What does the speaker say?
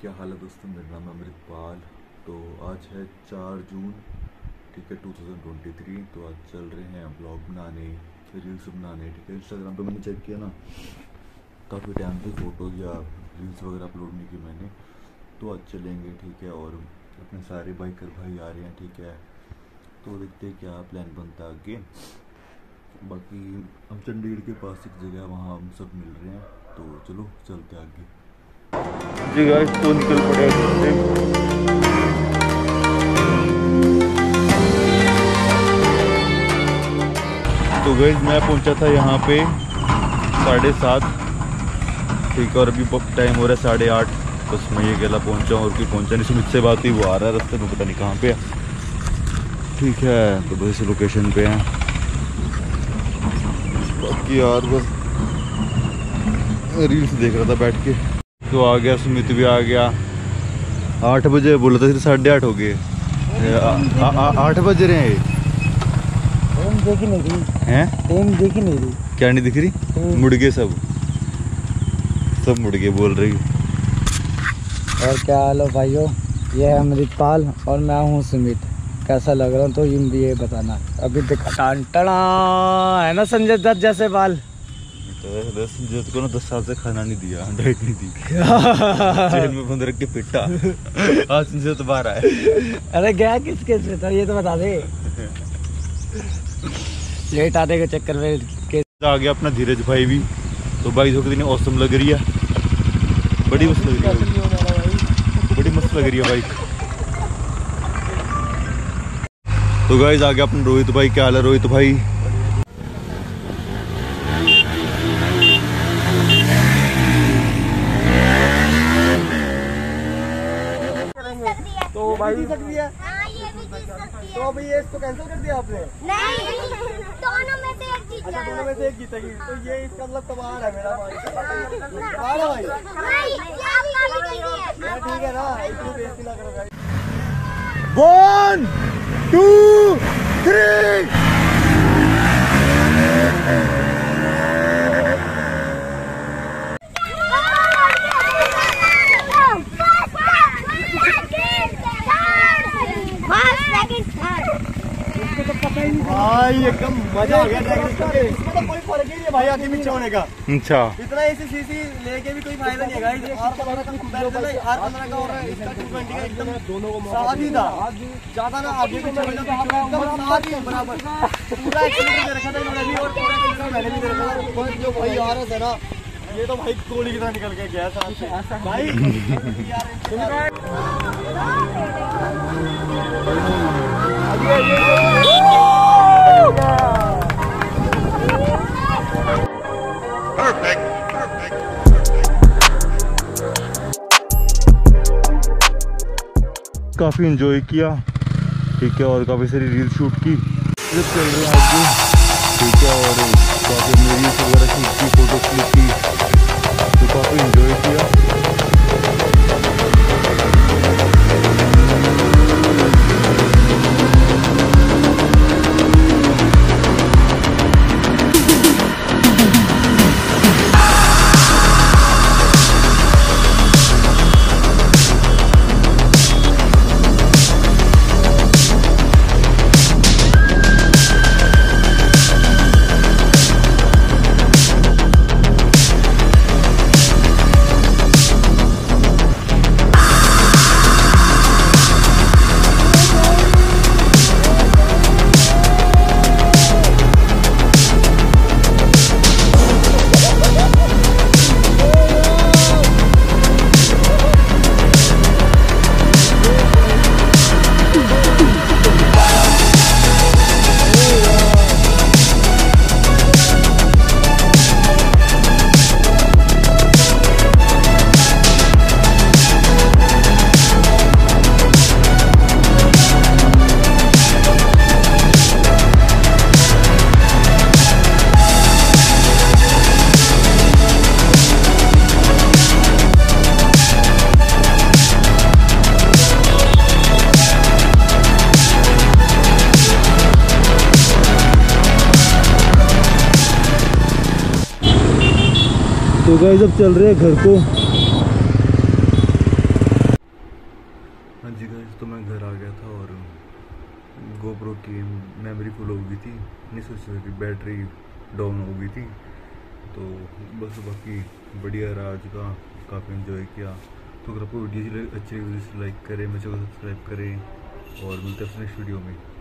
क्या हाल है दोस्तों, मेरा नाम है अमृतपाल। तो आज है 4 जून, ठीक है 2023। तो आज चल रहे हैं ब्लॉग बनाने, रील्स बनाने, ठीक है। इंस्टाग्राम पे मैंने चेक किया ना, काफ़ी टाइम से फ़ोटोज़ या रील्स वगैरह अपलोड नहीं की मैंने। तो आज चलेंगे, ठीक है। और अपने सारे बाइकर भाई आ रहे हैं, ठीक है। तो देखते हैं क्या प्लान बनता है आगे। बाकी हम चंडीगढ़ के पास एक जगह, वहाँ हम सब मिल रहे हैं। तो चलो चलते हैं आगे। जी गाइस, तो निकल पड़े। तो गाइस मैं पहुंचा था यहाँ पे 7:30, ठीक है। और अभी टाइम हो रहा है 8:30। बस मैं ये अकेला पहुंचा हूँ और कोई पहुंचा नहीं। सुमित से बात हुई, वो आ रहा है रास्ते में, पता नहीं कहाँ पे है, ठीक है। तो बस लोकेशन पे हैं। बाकी यार बस रील्स देख रहा था बैठ के। तो आ गया, सुमित भी आ गया। 8 बजे बोला था, फिर 8:30 हो गए। 8 बज रहे हैं। देखी नहीं रही हैं? देखी नहीं रही। क्या नहीं दिख रही? मुड़ गए सब मुड़ गए बोल रही। और क्या हाल है भाइयों, ये है अमृतपाल और मैं हूँ सुमित। कैसा लग रहा हूँ तो ये बताना। अभी देखा है ना संजय दत्त जैसे बाल। संजय को ना 10 साल से खाना नहीं दिया, डाइट नहीं दी, जेल में बंद रख के पिटा। आज संजय तो बाहर आया। अरे गया किस केस में था ये तो बता दे। लेट आने के चक्कर में आ गया अपना धीरज भाई भी। तो भाई जो कितनी औसम लग रही है, बड़ी मस्त लग रही है, बड़ी मस्त लग रही है बाइक। तो गाइस आ गया अपना रोहित भाई। क्या हाल है रोहित भाई? तो भाई जीत सकती है। हाँ, ये भी जीत सकती है। तो अभी ये इसको कैंसिल कर दिया आपने? नहीं, दोनों में से एक जीत जाएगा। अच्छा, दोनों में से एक जीतेगी। तो ये इसका मतलब तबार है मेरा भाई। तबार है भाई। ठीक है ना, इतनी बेइज्जती ना करो भाई। 1 2 3। भाई एकदम मजा आ गया ड्रैगन करके। इसमें तो कोई फर्क ही नहीं है भाई आगे पीछे होने का। अच्छा, इतना ऐसी सीसी लेके भी कोई फायदा नहीं है गाइस। R15 का हो रहा है, इसका 220 का एकदम साथ ही था, ज्यादा ना आगे पीछे होने का, एकदम साथ ही बराबर। पूरा एक्सीलेटर दे रखा था इन्होंने भी और पूरा एक्सीलेटर मैंने भी दे रखा था। बस जो भाई आ रहा था ना, ये तो भाई गोली की तरह निकल के गया साथ से भाई। काफ़ी एंजॉय किया, ठीक है। और काफ़ी सारी रील शूट की, चल रहे हैं आगे, ठीक है। और काफ़ी रील्स वगैरह शूट की, फोटो क्लिक की, तो काफ़ी एंजॉय किया। तो गाइस अब चल रहे हैं घर को। गाइस, तो मैं घर आ गया था और गोप्रो की मेमोरी फुल हो गई थी, नहीं सोचा कि बैटरी डाउन हो गई थी। तो बस बाकी बढ़िया रहा आज का, काफ़ी इन्जॉय किया। तो अगर आपको वीडियो अच्छी लगी तो लाइक करें, मेरे चैनल को सब्सक्राइब करें और मिलते हैं नेक्स्ट वीडियो में।